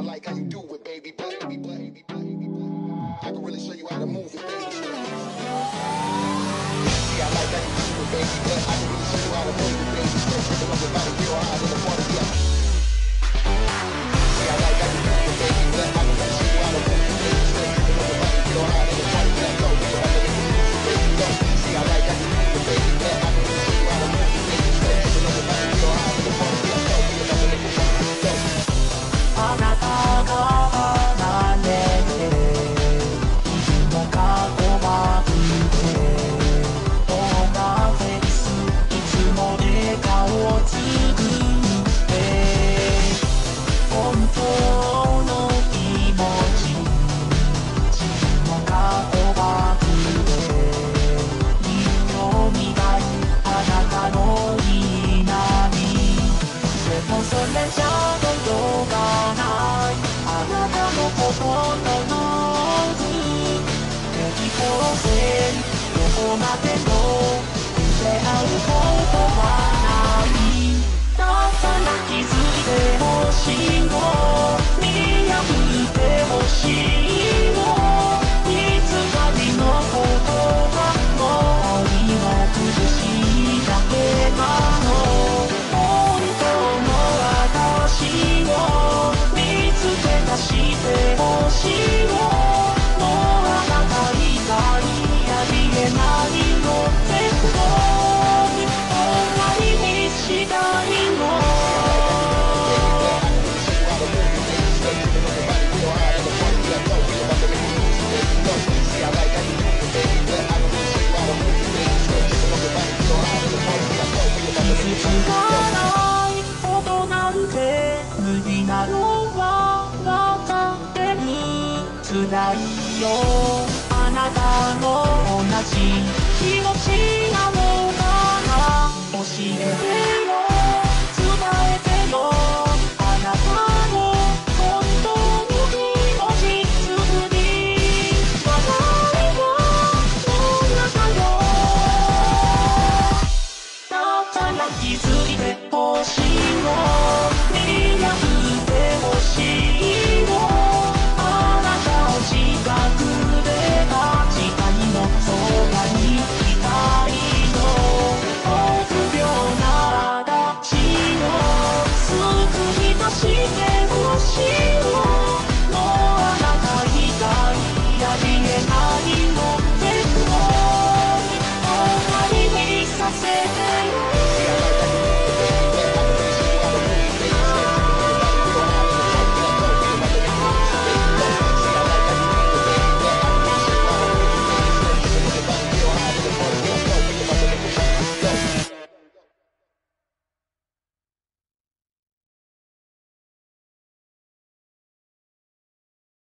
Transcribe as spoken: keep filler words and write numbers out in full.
like how you do it, baby, baby, baby, baby. I can really show you how to move it, baby. See, I like how you do it, baby, but I can really show you how to move it, baby. Stay tripping on your body, real hard in the party, yeah. See, I like how you do it, baby, but I can really show you how to move it, baby. Stay tripping on your body, real hard in the party, yeah. Go, go, I let you move it, baby, go. See, I like how you do it, baby, but I can really show you how to move it, baby. Stay tripping on your body, real hard in the party, yeah. Go, go, I let you move it, go. あなたが離れていつも過去ばくてどんなフェイスいつも笑顔を作って本当の気持ち自分の過去ばくて見よみがいあなたのいないでもそれじゃどうかあなたのことのノーズ敵殺せどこまでも出会うことはないだから気づいてほしいの見破ってほしいのいつかりのことはもう身を崩しだけなの本当の私を見つけ出してほしいのもうあなた以外ありえないの絶望に終わりにしたいの傷つかないことなんて無理なのはわかってる辛いよ